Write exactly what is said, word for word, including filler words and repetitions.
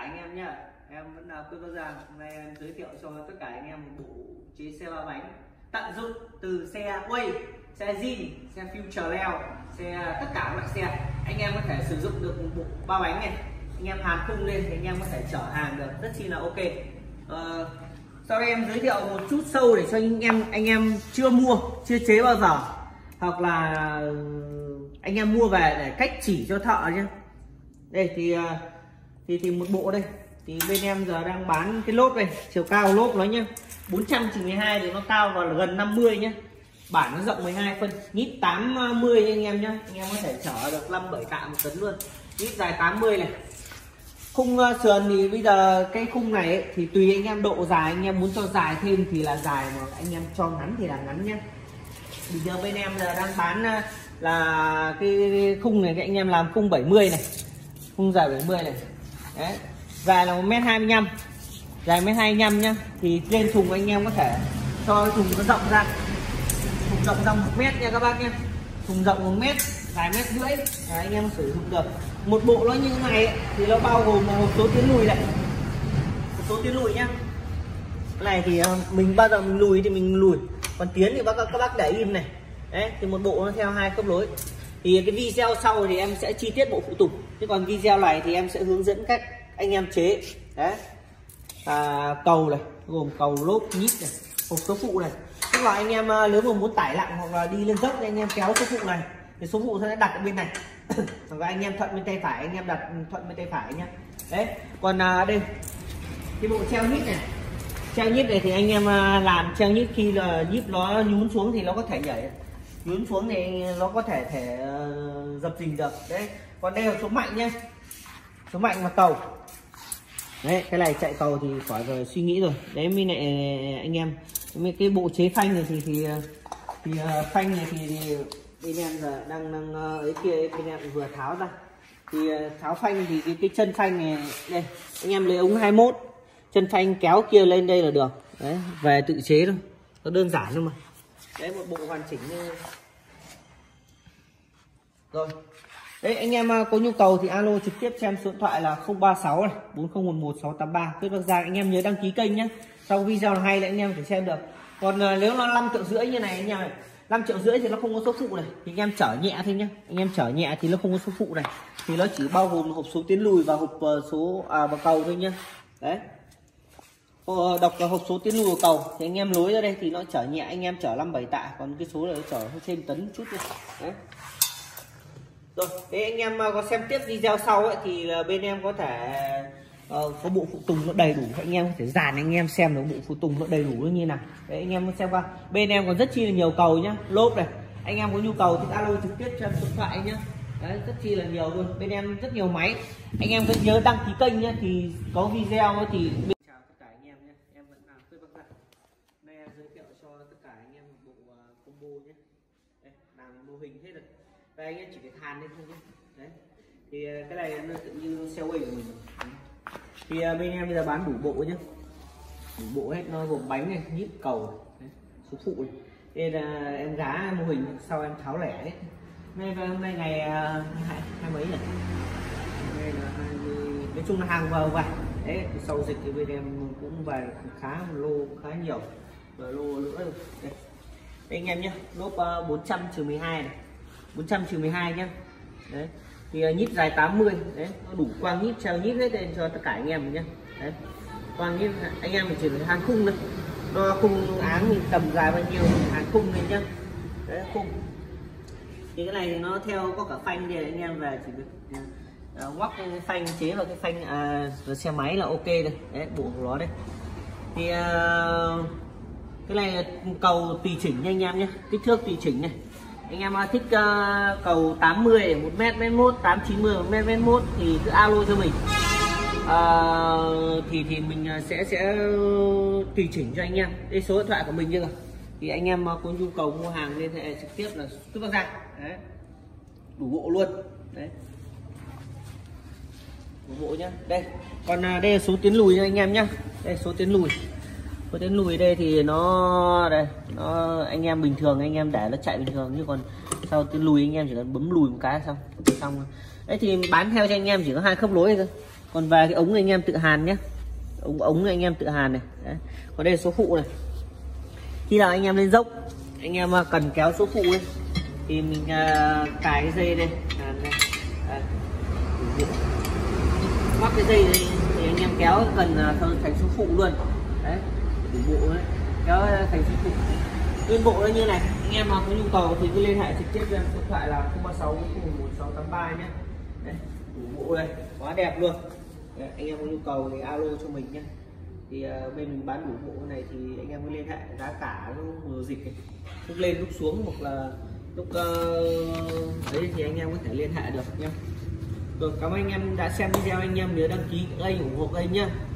anh em nhá. Em vẫn là Quyết Bắc Giang. Hôm nay em giới thiệu cho tất cả anh em một bộ chế xe ba bánh tận dụng từ xe quay, xe zin, xe future leo, xe tất cả các loại xe. Anh em có thể sử dụng được một bộ ba bánh này. Anh em hàn khung lên thì anh em có thể chở hàng được rất chi là ok. Ờ, sau đây em giới thiệu một chút sâu để cho anh em anh em chưa mua, chưa chế bao giờ, hoặc là anh em mua về để cách chỉ cho thợ nhé. Đây thì thì thì một bộ đây thì bên em giờ đang bán cái lốp này, chiều cao lốp nó nhá bốn trăm trừ mười hai thì nó cao vào gần năm mươi nhá, bản nó rộng mười hai phân, nhíp tám mươi anh em nhá. Anh em có thể chở được năm bảy tạ một tấn luôn, nhíp dài tám mươi này. Khung sườn thì bây giờ cái khung này ấy, thì tùy anh em độ dài, anh em muốn cho dài thêm thì là dài, mà anh em cho ngắn thì là ngắn nhá. Bây giờ bên em giờ đang bán là cái khung này, cái anh em làm khung bảy mươi này, khung dài bảy mươi này. Đấy, dài là một mét hai mươi lăm, dài mét hai mươi lăm nhá. Thì lên thùng anh em có thể cho thùng nó rộng ra, thùng rộng ra một mét nha các bác nhé. Thùng rộng một mét, dài mét rưỡi. Đấy, anh em sử dụng được. Một bộ nó như thế này ấy, thì nó bao gồm một số tiến lùi này, một số tiến lùi nhá. Cái này thì mình bao giờ mình lùi thì mình lùi, còn tiến thì bác các bác để im này. Đấy, thì một bộ nó theo hai khớp nối. Thì cái video sau thì em sẽ chi tiết bộ phụ tùng, chứ còn video này thì em sẽ hướng dẫn cách anh em chế. Đấy, à, cầu này gồm cầu lốp nhíp này, hộp số phụ này. Tức là anh em nếu mà muốn tải nặng hoặc là đi lên dốc thì anh em kéo số phụ này, thì số phụ sẽ đặt ở bên này. Và anh em thuận bên tay phải, anh em đặt thuận bên tay phải nhá. Đấy, còn à, đây cái bộ treo nhíp này, treo nhíp này thì anh em làm treo nhíp khi là nhíp nó nhún xuống thì nó có thể nhảy, nhún xuống thì nó có thể thể uh, dập dình được. Đấy, còn đây là số mạnh nhá, số mạnh và cầu. Đấy, cái này chạy cầu thì khỏi rồi suy nghĩ rồi. Đấy, mới lại anh em cái bộ chế phanh này thì thì thì uh, phanh này thì, thì bên em giờ đang đang ấy kia bên em vừa tháo ra. Thì uh, tháo phanh thì cái, cái chân phanh này đây, anh em lấy ống hai mươi mốt, chân phanh kéo kia lên đây là được. Đấy, về tự chế thôi, nó đơn giản thôi mà. Đấy, một bộ hoàn chỉnh như... Rồi. Đấy, anh em có nhu cầu thì alo trực tiếp cho em số điện thoại là không ba sáu này bốn không một một sáu tám ba. Quyết Bắc Giang. Anh em nhớ đăng ký kênh nhé. Sau video là hay là anh em phải xem được. Còn nếu nó năm triệu rưỡi như này anh em này, năm triệu rưỡi thì nó không có số phụ này, thì anh em chở nhẹ thôi nhé. Anh em chở nhẹ thì nó không có số phụ này, thì nó chỉ bao gồm hộp số tiến lùi và hộp số à, và cầu thôi nhá. Đấy, đọc là hộp số tiến lùi và cầu thì anh em lối ra đây thì nó chở nhẹ, anh em chở năm bảy tạ, còn cái số này nó chở thêm tấn chút thôi. Đấy. Rồi, thế anh em có xem tiếp video sau ấy, thì bên em có thể uh, có bộ phụ tùng nó đầy đủ, anh em có thể dàn anh em xem được bộ phụ tùng nó đầy đủ như nào. Đấy, anh em xem qua. Bên em còn rất chi là nhiều cầu nhá, lốp này. Anh em có nhu cầu thì alo trực tiếp cho em số điện thoại nhá. Đấy, rất chi là nhiều luôn. Bên em rất nhiều máy. Anh em cứ nhớ đăng ký kênh nhá, thì có video ấy thì chào tất cả anh em nhé. Em vẫn là Quyết Bắc Giang. Nay em giới thiệu cho tất cả anh em một bộ uh, combo nhé. Đây, làm mô hình hết rồi. Đây, anh em chỉ phải hàn lên thôi nhé. Đấy, thì cái này nó tự như xe quay của mình. Thì bên em bây giờ bán đủ bộ nhé, đủ bộ hết, nó gồm bánh này, nhíp, cầu này, số phụ này. Đây là em gá mô hình, sau em tháo lẻ hết. Nay hôm nay ngày hai, hai mấy nhỉ? Đây là hai mươi, nói chung là hàng vào vài. Đấy, sau dịch thì bên em cũng về khá lô khá nhiều, rồi lô nữa rồi. Đây, đây anh em nhé, lốp bốn trăm trừ mười hai này, bốn trăm trừ mười hai nhá. Đấy, thì nhíp dài tám mươi. Đấy, nó đủ quang nhíp, treo nhíp hết lên cho tất cả anh em nhé. Đấy, quang nhíp anh em mình chỉ được hàn khung thôi, đo khung áng mình tầm dài bao nhiêu hàn khung lên nhá. Đấy, khung thì cái này thì nó theo có cả phanh, thì anh em về chỉ việc uh, ngoắc cái phanh chế vào cái phanh uh, xe máy là ok rồi. Đấy, bộ của nó đây thì uh, cái này là cầu tùy chỉnh nha anh em nhé, kích thước tùy chỉnh này. Anh em thích uh, cầu tám mươi một mét mét mốt, tám chín mươi một mét mét mốt thì cứ alo cho mình. Uh, thì thì mình sẽ sẽ tùy chỉnh cho anh em. Đây số điện thoại của mình chưa rồi. Thì anh em có nhu cầu mua hàng liên hệ trực tiếp là Quyết Bắc Giang. Đấy, đủ bộ luôn. Đấy, đủ bộ nhá. Đây, còn uh, đây là số tiến lùi cho anh em nhá. Đây số tiến lùi. Có đến lùi đây thì nó đây, nó anh em bình thường anh em để nó chạy bình thường, chứ còn sau tiến lùi anh em chỉ cần bấm lùi một cái xong xong. Đấy thì bán theo cho anh em chỉ có hai khớp nối thôi, Còn về cái ống này anh em tự hàn nhé, ống ống này anh em tự hàn này. Đấy. Còn đây là số phụ này, khi nào anh em lên dốc anh em cần kéo số phụ ấy thì mình uh, cài cái dây đây, hàn đây. Đấy. Mắc cái dây đây thì anh em kéo cần uh, thành số phụ luôn. Đấy, đủ bộ đấy, kéo thành số phụ. Nguyên bộ nó như này, anh em mà có nhu cầu thì cứ liên hệ trực tiếp cho em số điện thoại là không ba sáu không một sáu tám ba nhé. Đấy, đủ bộ đây, quá đẹp luôn. Đấy, anh em có nhu cầu thì alo cho mình nhé. Thì uh, bên mình bán đủ bộ này thì anh em cứ liên hệ, giá cả mùa dịch ấy. Lúc lên lúc xuống hoặc là lúc uh, đấy thì anh em có thể liên hệ được nhé. Rồi, cảm ơn anh em đã xem video, anh em nhớ đăng ký kênh ủng hộ kênh nhé.